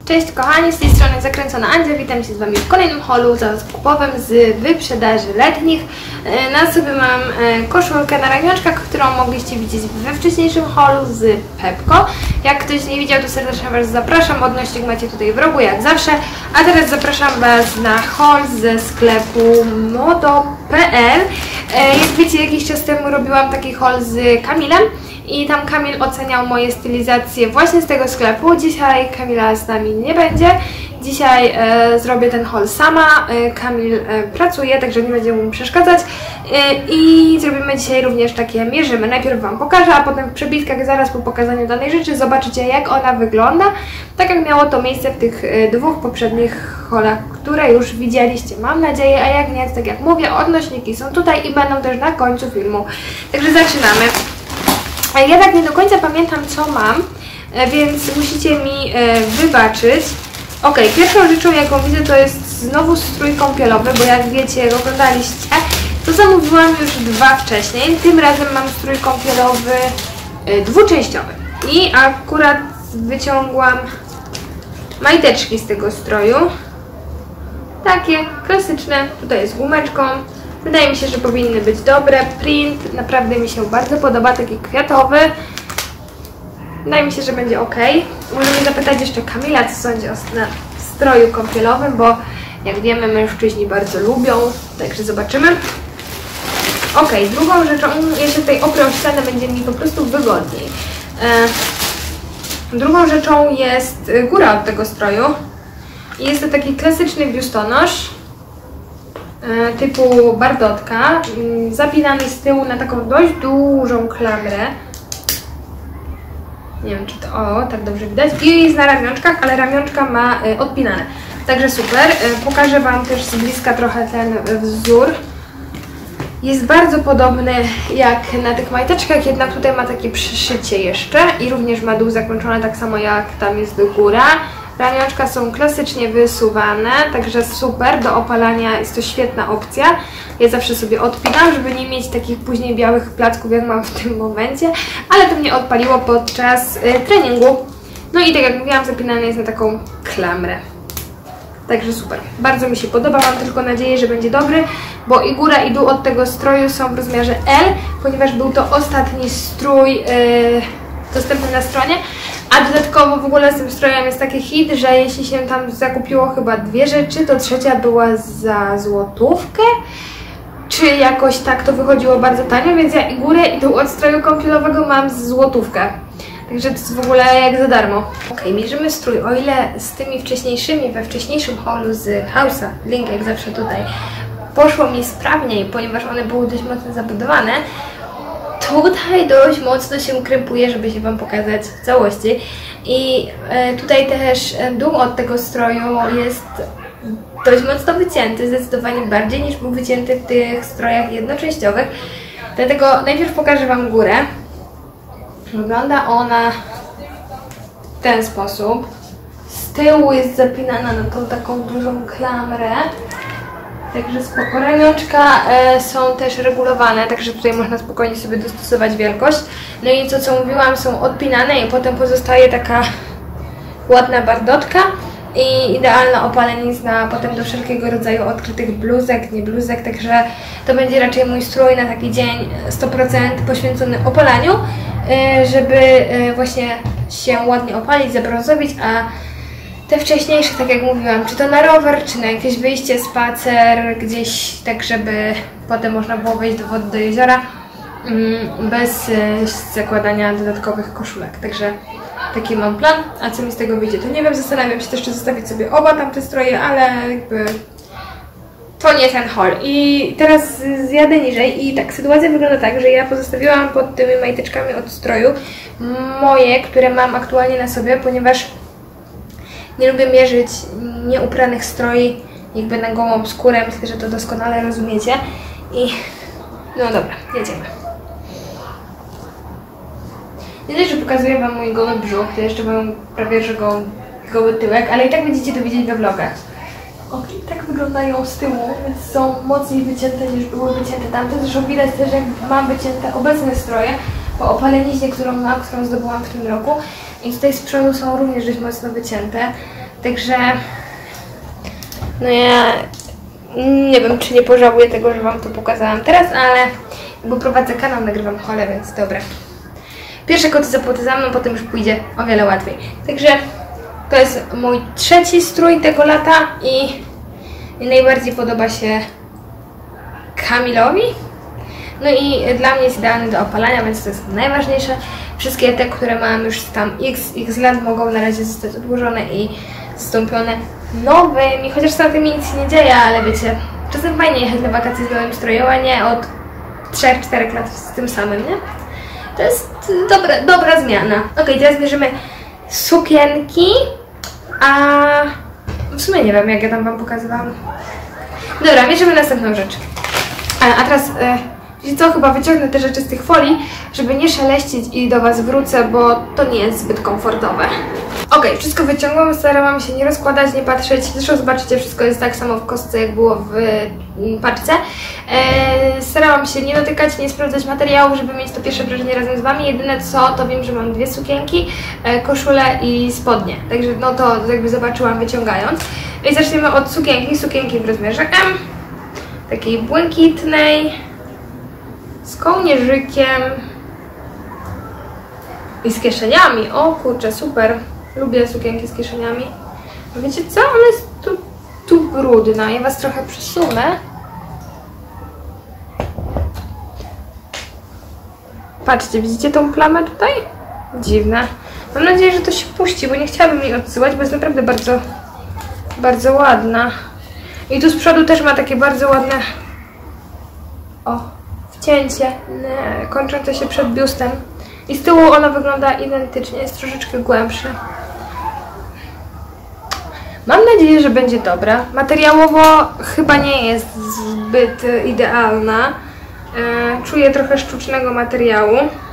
Cześć kochani, z tej strony Zakręcona Andzia, witam się z Wami w kolejnym haulu zakupowym z wyprzedaży letnich. Na sobie mam koszulkę na ramionczkach, którą mogliście widzieć we wcześniejszym haulu z Pepco. Jak ktoś nie widział, to serdecznie Was zapraszam, odnośnik macie tutaj w rogu jak zawsze. A teraz zapraszam Was na haul ze sklepu modo.pl. Jak wiecie, jakiś czas temu robiłam taki haul z Kamilem. I tam Kamil oceniał moje stylizacje właśnie z tego sklepu. Dzisiaj Kamila z nami nie będzie. Dzisiaj zrobię ten haul sama. Kamil pracuje, także nie będzie mu przeszkadzać. I zrobimy dzisiaj również takie mierzymy. Najpierw Wam pokażę, a potem w przebitkach zaraz po pokazaniu danej rzeczy zobaczycie, jak ona wygląda. Tak jak miało to miejsce w tych dwóch poprzednich haulach, które już widzieliście, mam nadzieję. A jak nie, tak jak mówię, odnośniki są tutaj i będą też na końcu filmu. Także zaczynamy. Ja tak nie do końca pamiętam, co mam, więc musicie mi wybaczyć. Ok, pierwszą rzeczą, jaką widzę, to jest znowu strój kąpielowy, bo jak wiecie, jak oglądaliście, to zamówiłam już dwa wcześniej. Tym razem mam strój kąpielowy dwuczęściowy. I akurat wyciągłam majteczki z tego stroju. Takie klasyczne, tutaj jest gumeczką. Wydaje mi się, że powinny być dobre. Print naprawdę mi się bardzo podoba, taki kwiatowy. Wydaje mi się, że będzie ok. Możemy zapytać jeszcze Kamila, co sądzi o stroju kąpielowym, bo jak wiemy, mężczyźni bardzo lubią, także zobaczymy. Ok, drugą rzeczą, jeszcze tutaj oprę o ścianę, będzie mi po prostu wygodniej. Drugą rzeczą jest góra od tego stroju. Jest to taki klasyczny biustonosz typu bardotka, zapinany z tyłu na taką dość dużą klamrę. Nie wiem, czy to tak dobrze widać. I jest na ramionczkach, ale ramionczka ma odpinane. Także super. Pokażę Wam też z bliska trochę ten wzór. Jest bardzo podobny jak na tych majteczkach, jednak tutaj ma takie przyszycie jeszcze i również ma dół zakończony tak samo jak tam jest góra. Ramionczka są klasycznie wysuwane, także super, do opalania jest to świetna opcja. Ja zawsze sobie odpinam, żeby nie mieć takich później białych placków, jak mam w tym momencie, ale to mnie odpaliło podczas treningu. No i tak jak mówiłam, zapinane jest na taką klamrę. Także super, bardzo mi się podoba, mam tylko nadzieję, że będzie dobry, bo i góra i dół od tego stroju są w rozmiarze L, ponieważ był to ostatni strój dostępny na stronie. A dodatkowo w ogóle z tym strojem jest taki hit, że jeśli się tam zakupiło chyba dwie rzeczy, to trzecia była za złotówkę, czy jakoś tak to wychodziło bardzo tanio, więc ja i górę i dół od stroju kąpielowego mam z złotówkę. Także to jest w ogóle jak za darmo. Ok, mierzymy strój. O ile z tymi wcześniejszymi, we wcześniejszym haulu z House'a, link jak zawsze tutaj, poszło mi sprawniej, ponieważ one były dość mocno zabudowane, tutaj dość mocno się krępuję, żeby się Wam pokazać w całości. I tutaj też dół od tego stroju jest dość mocno wycięty, zdecydowanie bardziej niż był wycięty w tych strojach jednoczęściowych. Dlatego najpierw pokażę Wam górę. Wygląda ona w ten sposób. Z tyłu jest zapinana na tą taką dużą klamrę. Także spoko. Ramionczka są też regulowane, także tutaj można spokojnie sobie dostosować wielkość. No i co mówiłam, są odpinane i potem pozostaje taka ładna bardotka i idealna opalenizna potem do wszelkiego rodzaju odkrytych bluzek, nie bluzek, także to będzie raczej mój strój na taki dzień 100% poświęcony opalaniu, żeby właśnie się ładnie opalić, zabrązowić, a te wcześniejsze, tak jak mówiłam, czy to na rower, czy na jakieś wyjście, spacer, gdzieś tak, żeby potem można było wejść do wody, do jeziora bez zakładania dodatkowych koszulek. Także taki mam plan, a co mi z tego wyjdzie, to nie wiem, zastanawiam się też, czy zostawić sobie oba tamte stroje, ale jakby to nie ten haul. I teraz zjadę niżej i tak, sytuacja wygląda tak, że ja pozostawiłam pod tymi majteczkami od stroju moje, które mam aktualnie na sobie, ponieważ nie lubię mierzyć nieupranych stroi jakby na gołą skórę, myślę, że to doskonale rozumiecie. I no dobra, jedziemy. Nie dość, że pokazuję Wam mój goły brzuch, to jeszcze mam prawie że goły tyłek, ale i tak będziecie to widzieć we vlogach. Ok, tak wyglądają z tyłu, więc są mocniej wycięte niż były wycięte tamte. Zresztą widać też, jak mam wycięte obecne stroje po opaleniźnie, którą zdobyłam w tym roku. I tutaj z przodu są również dość mocno wycięte. Także no ja nie wiem, czy nie pożałuję tego, że wam to pokazałam teraz, ale bo prowadzę kanał, nagrywam hole, więc dobra. Pierwsze koty za płoty za mną, potem już pójdzie o wiele łatwiej. Także to jest mój trzeci strój tego lata i najbardziej podoba się Kamilowi. No i dla mnie jest idealny do opalania, więc to jest najważniejsze. Wszystkie te, które mam już tam x lat, mogą na razie zostać odłożone i zastąpione nowymi. Chociaż na tym nic nie dzieje, ale wiecie, czasem fajnie jechać na wakacje z nowym strojem, a nie od 3-4 lat z tym samym, nie? To jest dobra zmiana. Ok, teraz bierzemy sukienki, a w sumie nie wiem, jak ja tam wam pokazywałam. Dobra, bierzemy następną rzecz. A teraz, wiecie co, chyba wyciągnę te rzeczy z tych folii, żeby nie szeleścić i do was wrócę, bo to nie jest zbyt komfortowe. Ok, wszystko wyciągłam, starałam się nie rozkładać, nie patrzeć. Zresztą zobaczycie, wszystko jest tak samo w kostce, jak było w paczce. Starałam się nie dotykać, nie sprawdzać materiału, żeby mieć to pierwsze wrażenie razem z wami. Jedyne co, to wiem, że mam dwie sukienki, koszulę i spodnie. Także no to jakby zobaczyłam wyciągając. I zaczniemy od sukienki w rozmiarze M. Takiej błękitnej, z kołnierzykiem i z kieszeniami. O kurczę, super. Lubię sukienki z kieszeniami. A wiecie co? Ona jest tu brudna. Ja was trochę przesunę. Patrzcie, widzicie tą plamę tutaj? Dziwne. Mam nadzieję, że to się puści, bo nie chciałabym jej odsyłać, bo jest naprawdę bardzo ładna. I tu z przodu też ma takie bardzo ładne wcięcie kończące się przed biustem. I z tyłu ona wygląda identycznie, jest troszeczkę głębsza. Mam nadzieję, że będzie dobra. Materiałowo chyba nie jest zbyt idealna. Czuję trochę sztucznego materiału.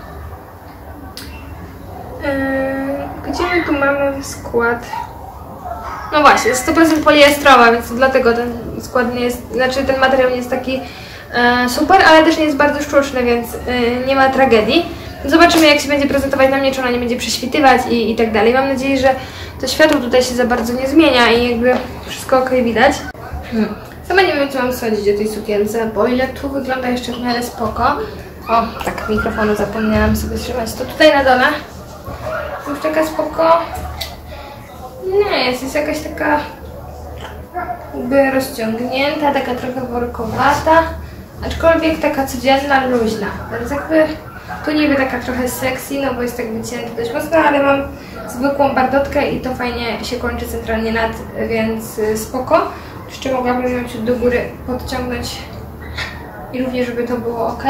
Gdzie my tu mamy skład? No właśnie, jest 100% poliestrowa, więc dlatego ten skład nie jest, znaczy ten materiał nie jest taki super, ale też nie jest bardzo sztuczny, więc nie ma tragedii. Zobaczymy, jak się będzie prezentować na mnie, czy ona nie będzie prześwitywać i tak dalej. Mam nadzieję, że to światło tutaj się za bardzo nie zmienia i jakby wszystko ok widać. Sama nie wiem, co mam sądzić o tej sukience, bo ile tu wygląda jeszcze w miarę spoko. O, tak, mikrofonu zapomniałam sobie trzymać. To tutaj na dole już taka spoko. Nie, jest jakaś taka jakby rozciągnięta, taka trochę workowata, aczkolwiek taka codzienna, luźna. Więc jakby tu niby taka trochę sexy, no bo jest tak wycięta dość mocno, ale mam zwykłą bardotkę i to fajnie się kończy centralnie nad, więc spoko. Jeszcze mogłabym ją ciut do góry podciągnąć i również, żeby to było ok.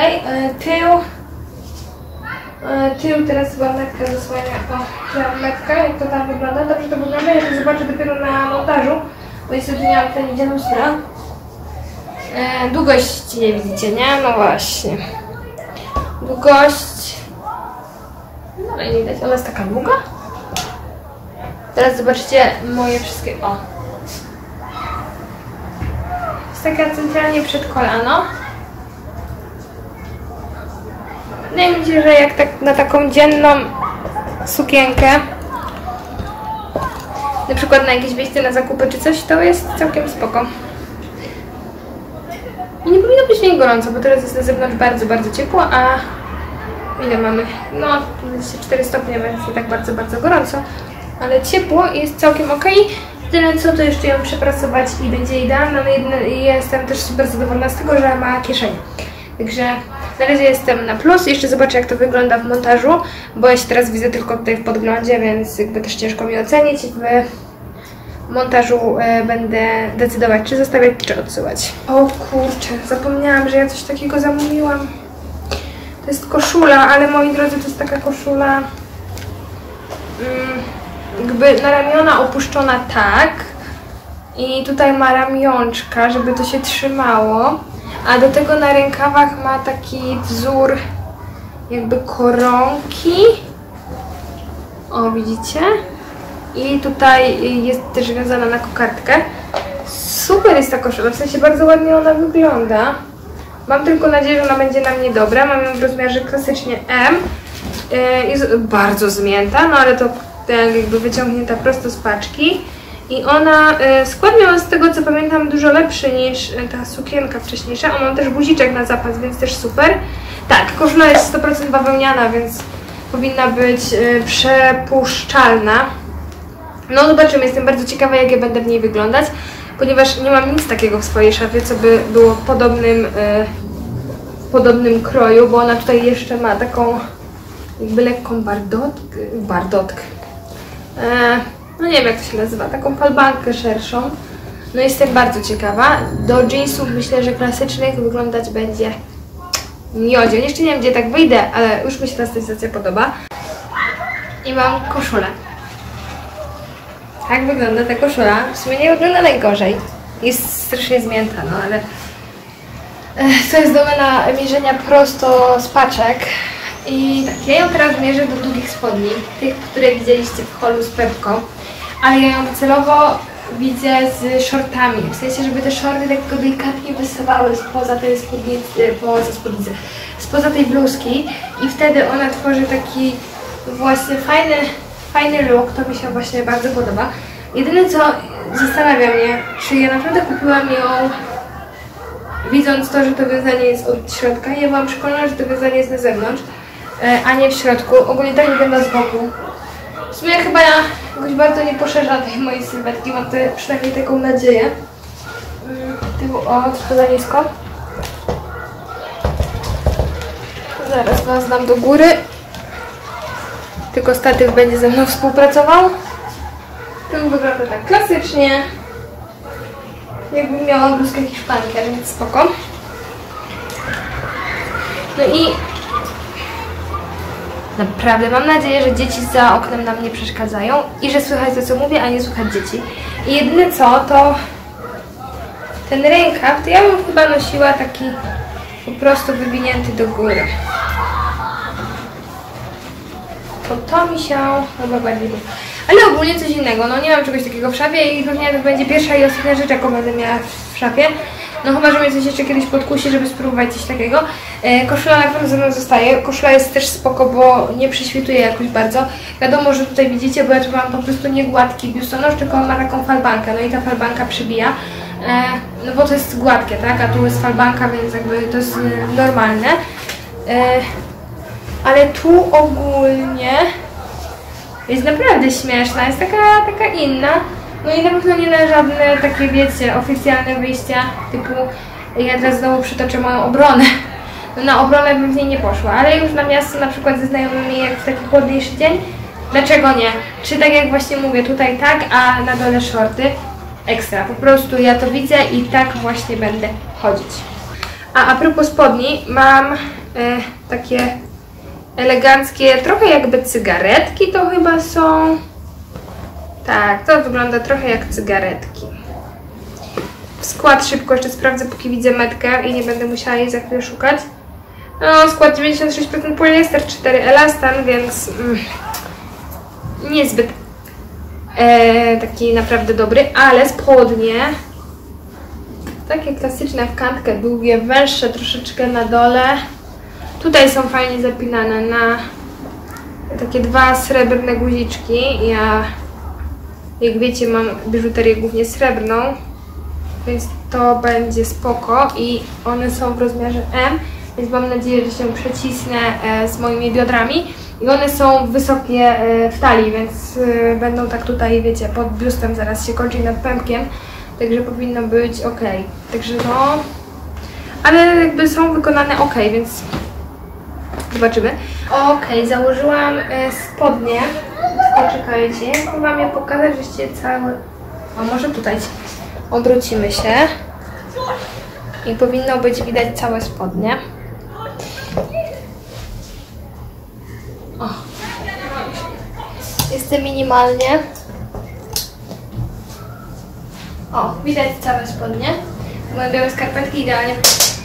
Tył teraz chyba metka zasłania, metka, jak to tam wygląda. Dobrze to wygląda, ja to zobaczę dopiero na montażu, bo niestety nie mam tutaj nigdzie lustra. Długość nie widzicie, nie? No właśnie. Długość... No ale nie widać, ona jest taka długa. Teraz zobaczycie moje wszystkie... O! Jest taka centralnie przed kolano. Wydaje mi się, że jak tak na taką dzienną sukienkę, na przykład na jakieś wyjście na zakupy czy coś, to jest całkiem spoko. I nie powinno być w niej gorąco, bo teraz jest na zewnątrz bardzo ciepło, a ile mamy? No, 24 stopnie, więc nie tak bardzo gorąco, ale ciepło i jest całkiem ok. Tyle co, to jeszcze ją przepracować i będzie idealna. No i jestem też super zadowolona z tego, że ma kieszenie. Także na razie jestem na plus. Jeszcze zobaczę, jak to wygląda w montażu, bo ja się teraz widzę tylko tutaj w podglądzie, więc jakby też ciężko mi ocenić. W montażu będę decydować, czy zostawiać, czy odsyłać. O kurczę, zapomniałam, że ja coś takiego zamówiłam. To jest koszula, ale moi drodzy, to jest taka koszula jakby na ramiona opuszczona tak. I tutaj ma ramionczka, żeby to się trzymało. A do tego na rękawach ma taki wzór jakby koronki. O, widzicie? I tutaj jest też wiązana na kokardkę. Super jest ta koszula, w sensie bardzo ładnie ona wygląda. Mam tylko nadzieję, że ona będzie na mnie dobra. Mam ją w rozmiarze klasycznie M. Jest bardzo zmięta, no ale to jakby wyciągnięta prosto z paczki. I ona, skład miała z tego co pamiętam dużo lepszy niż ta sukienka wcześniejsza. Ona ma też guziczek na zapas, więc też super. Tak, koszula jest 100% bawełniana, więc powinna być przepuszczalna. No zobaczymy, jestem bardzo ciekawa jak ja będę w niej wyglądać, ponieważ nie mam nic takiego w swojej szafie, co by było w podobnym kroju, bo ona tutaj jeszcze ma taką jakby lekką bardotkę. No nie wiem jak to się nazywa, taką falbankę szerszą. No jestem bardzo ciekawa. Do jeansów myślę, że klasycznych wyglądać będzie miodzio. Jeszcze nie wiem gdzie tak wyjdę, ale już mi się ta stylizacja podoba. I mam koszulę. Tak wygląda ta koszula. W sumie nie wygląda najgorzej. Jest strasznie zmięta, no ale to jest domena mierzenia prosto z paczek. I tak, ja ją teraz mierzę do długich spodni, tych, które widzieliście w holu z Pepką, ale ja ją celowo widzę z shortami, w sensie, żeby te shorty tak tylko delikatnie wystawały spoza tej spoza tej bluzki i wtedy ona tworzy taki właśnie fajny look, to mi się właśnie bardzo podoba. Jedyne co zastanawia mnie, czy ja naprawdę kupiłam ją widząc to, że to wiązanie jest od środka. Ja byłam przekonana, że to wiązanie jest na zewnątrz, a nie w środku. Ogólnie tak wygląda z boku. W sumie chyba ja jakoś bardzo nie poszerzam tej mojej sylwetki, mam przynajmniej taką nadzieję. O, to za nisko. Zaraz was dam do góry. Tylko statyw będzie ze mną współpracował. To wygląda tak klasycznie. Jakbym miała bluzkę hiszpankę, więc spoko. No i naprawdę mam nadzieję, że dzieci za oknem nam nie przeszkadzają i że słychać to co mówię, a nie słychać dzieci. I jedyne co, to ten rękaw, to ja bym chyba nosiła taki po prostu wywinięty do góry. To mi się chyba bardziej podoba. Ale ogólnie coś innego, no nie mam czegoś takiego w szafie i pewnie to będzie pierwsza i ostatnia rzecz, jaką będę miała w szafie. No chyba, że mnie coś jeszcze kiedyś podkusi, żeby spróbować coś takiego. Koszula na pewno ze mną zostaje. Koszula jest też spoko, bo nie prześwituje jakoś bardzo. Wiadomo, że tutaj widzicie, bo ja tu mam po prostu nie gładki biustonosz, tylko ma taką falbankę. No i ta falbanka przybija. No bo to jest gładkie, tak? A tu jest falbanka, więc jakby to jest normalne. Ale tu ogólnie jest naprawdę śmieszna, jest taka inna. No i na pewno nie na żadne takie, wiecie, oficjalne wyjścia, typu ja teraz znowu przytoczę moją obronę. No na obronę bym w niej nie poszła, ale już na miasto na przykład ze znajomymi jak w taki chłodniejszy dzień, dlaczego nie? Czy tak jak właśnie mówię, tutaj tak, a na dole shorty, ekstra. Po prostu ja to widzę i tak właśnie będę chodzić. A propos spodni, mam takie eleganckie, trochę jakby cygaretki to chyba są. Tak, to wygląda trochę jak cygaretki. W skład szybko jeszcze sprawdzę, póki widzę metkę i nie będę musiała jej za chwilę szukać. No, skład 96% poliester, 4 elastan, więc niezbyt taki naprawdę dobry, ale spodnie takie klasyczne w kantkę, długie, węższe troszeczkę na dole. Tutaj są fajnie zapinane na takie 2 srebrne guziczki. Ja, jak wiecie, mam biżuterię głównie srebrną, więc to będzie spoko i one są w rozmiarze M, więc mam nadzieję, że się przecisnę z moimi biodrami i one są wysokie w talii, więc będą tak tutaj, wiecie, pod biustem, zaraz się kończy nad pępkiem, także powinno być ok. Także no, ale jakby są wykonane ok, więc zobaczymy. Ok, założyłam spodnie. Poczekajcie, jak wam je pokazać, żeście całe... A może tutaj obrócimy się i powinno być widać całe spodnie. O. Jestem minimalnie. O, widać całe spodnie. Moje białe skarpetki idealnie.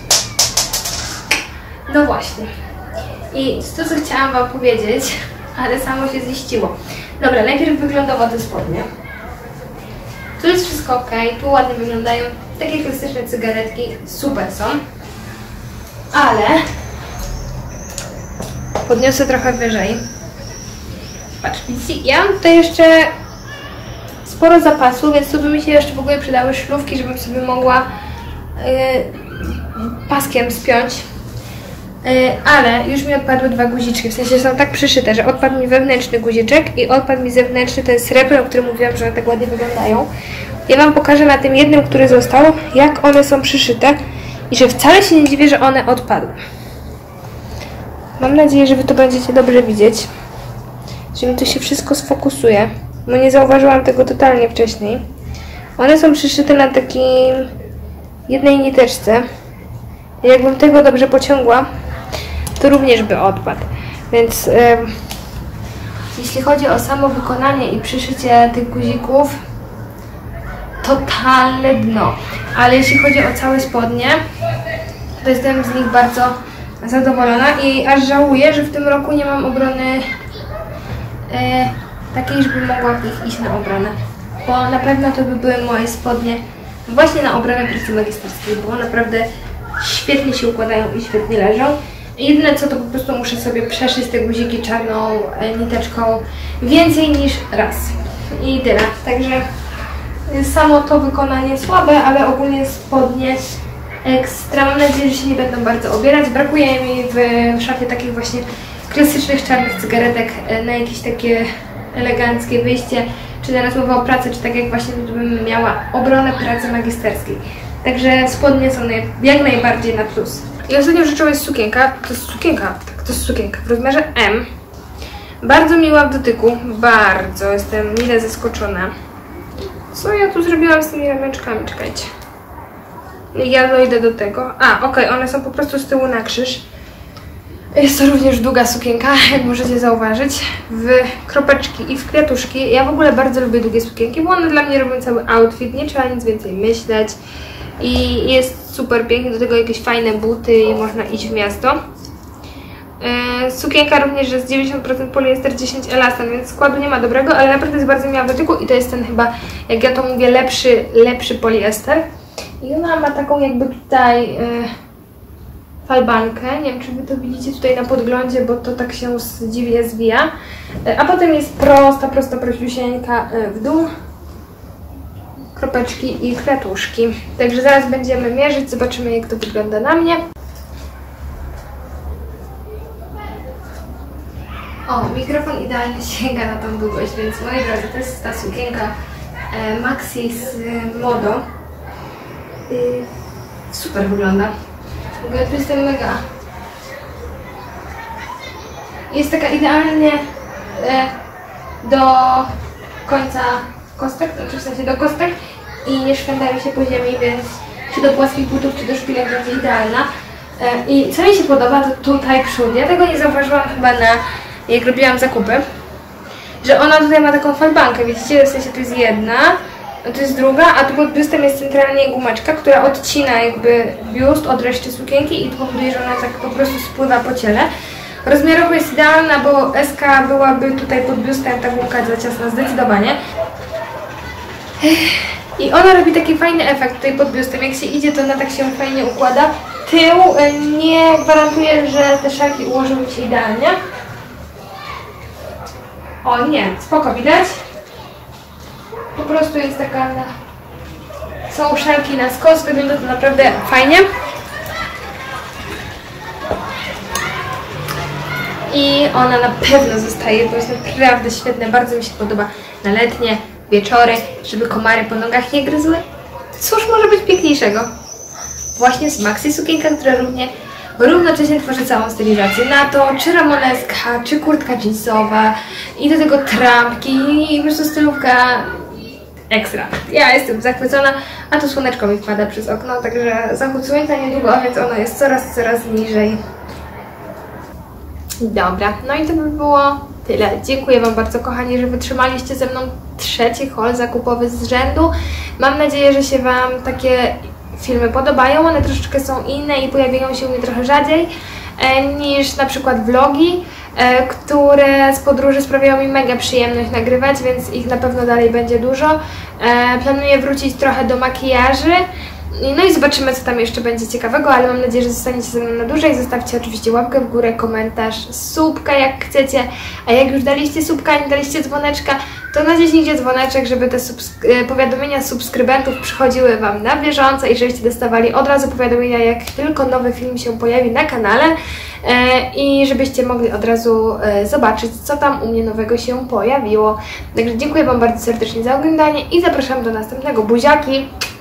No właśnie. I to, co chciałam wam powiedzieć, ale samo się ziściło. Dobra, najpierw wyglądowo te spodnie. Tu jest wszystko ok, tu ładnie wyglądają. Takie klasyczne cygaretki, super są. Ale podniosę trochę wyżej. Patrz, widzicie, ja mam tutaj jeszcze sporo zapasu, więc tu by mi się jeszcze w ogóle przydały szlufki, żebym sobie mogła paskiem spiąć. Ale już mi odpadły 2 guziczki, w sensie są tak przyszyte, że odpadł mi wewnętrzny guziczek i odpadł mi zewnętrzny ten srebrny, o którym mówiłam, że one tak ładnie wyglądają. Ja Wam pokażę na tym jednym, który został, jak one są przyszyte i że wcale się nie dziwię, że one odpadły. Mam nadzieję, że Wy to będziecie dobrze widzieć, że mi to się wszystko sfokusuje, bo nie zauważyłam tego totalnie wcześniej. One są przyszyte na takiej jednej niteczce. I jakbym tego dobrze pociągła, to również by odpadł. Więc jeśli chodzi o samo wykonanie i przyszycie tych guzików, totalne dno. Ale jeśli chodzi o całe spodnie, to jestem z nich bardzo zadowolona i aż żałuję, że w tym roku nie mam obrony takiej, żeby mogła w nich iść na obronę. Bo na pewno to by były moje spodnie właśnie na obronę pracy magisterskiej, bo naprawdę świetnie się układają i świetnie leżą. Jedyne co, to po prostu muszę sobie przeszyć te guziki czarną niteczką więcej niż raz. I tyle. Także samo to wykonanie słabe, ale ogólnie spodnie ekstra. Mam nadzieję, że się nie będą bardzo obierać. Brakuje mi w szafie takich właśnie klasycznych czarnych cygaretek na jakieś takie eleganckie wyjście, czy na rozmowę o pracy, czy tak jak właśnie bym miała obronę pracy magisterskiej. Także spodnie są jak najbardziej na plus. I ostatnią rzeczą jest sukienka. To jest sukienka, tak, to jest sukienka w rozmiarze M. Bardzo miła w dotyku, bardzo jestem mile zaskoczona. Co ja tu zrobiłam z tymi ramionczkami? Czekajcie. Ja dojdę do tego. Okej, one są po prostu z tyłu na krzyż. Jest to również długa sukienka, jak możecie zauważyć, w kropeczki i w kwiatuszki. Ja w ogóle bardzo lubię długie sukienki, bo one dla mnie robią cały outfit, nie trzeba nic więcej myśleć. I jest super pięknie, do tego jakieś fajne buty i można iść w miasto. Sukienka również jest 90% poliester, 10 elastan, więc składu nie ma dobrego, ale naprawdę jest bardzo miła w dotyku i to jest ten chyba, jak ja to mówię, lepszy poliester. I ona ma taką jakby tutaj falbankę, nie wiem czy Wy to widzicie tutaj na podglądzie, bo to tak się dziwnie zwija. A potem jest prosta, prościusieńka w dół. Kropeczki i kwiatuszki. Także zaraz będziemy mierzyć, zobaczymy jak to wygląda na mnie. O, mikrofon idealnie sięga na tą długość, więc moi drodzy, to jest ta sukienka Maxi z Modo. Super wygląda. W ogóle tu jestem mega. Jest taka idealnie do końca kostek, znaczy w sensie do kostek i nie szwędają się po ziemi, więc czy do płaskich butów, czy do szpilek będzie idealna. I co mi się podoba, to tutaj przód. Ja tego nie zauważyłam chyba jak robiłam zakupy, że ona tutaj ma taką falbankę, widzicie, w sensie to jest jedna, to jest druga, a tu pod biustem jest centralnie gumeczka, która odcina jakby biust od reszty sukienki i powoduje, że ona tak po prostu spływa po ciele. Rozmiarowo jest idealna, bo SK byłaby tutaj pod biustem, ta gumka za ciasna zdecydowanie. I ona robi taki fajny efekt tutaj pod biustem, jak się idzie, to ona tak się fajnie układa. Tył nie gwarantuje, że te szalki ułożą mi się idealnie. O nie, spoko, widać? Po prostu jest taka są szalki na skos, wygląda to naprawdę fajnie. I ona na pewno zostaje, bo jest naprawdę świetne, bardzo mi się podoba na letnie wieczory, żeby komary po nogach nie gryzły. Cóż może być piękniejszego? Właśnie z Maxi sukienka, która równocześnie tworzy całą stylizację na to, czy ramoneska, czy kurtka jeansowa i do tego trampki i po prostu stylówka ekstra. Ja jestem zachwycona, a tu słoneczko mi wpada przez okno, także zachód słońca niedługo, więc ono jest coraz niżej. Dobra, no i to by było tyle. Dziękuję Wam bardzo, kochani, że wytrzymaliście ze mną trzeci haul zakupowy z rzędu. Mam nadzieję, że się Wam takie filmy podobają. One troszeczkę są inne i pojawiają się u mnie trochę rzadziej niż na przykład vlogi, które z podróży sprawiają mi mega przyjemność nagrywać, więc ich na pewno dalej będzie dużo. Planuję wrócić trochę do makijaży No i zobaczymy, co tam jeszcze będzie ciekawego, ale mam nadzieję, że zostaniecie ze mną na dłużej. Zostawcie oczywiście łapkę w górę, komentarz, subka jak chcecie, a jak już daliście subka i nie daliście dzwoneczka, to naciśnijcie dzwoneczek, żeby te powiadomienia subskrybentów przychodziły Wam na bieżąco i żebyście dostawali od razu powiadomienia, jak tylko nowy film się pojawi na kanale i żebyście mogli od razu zobaczyć, co tam u mnie nowego się pojawiło. Także dziękuję Wam bardzo serdecznie za oglądanie i zapraszam do następnego. Buziaki!